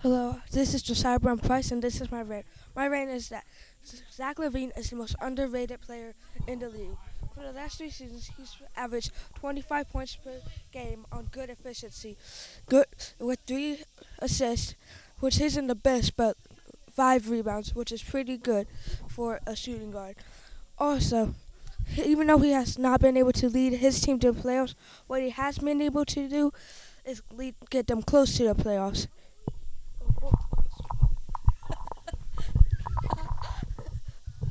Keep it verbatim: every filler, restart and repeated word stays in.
Hello, this is Josiah Brown Price, and this is my rant. My rant is that Zach LaVine is the most underrated player in the league. For the last three seasons, he's averaged twenty-five points per game on good efficiency, good with three assists, which isn't the best, but five rebounds, which is pretty good for a shooting guard. Also, even though he has not been able to lead his team to the playoffs, what he has been able to do is lead, get them close to the playoffs.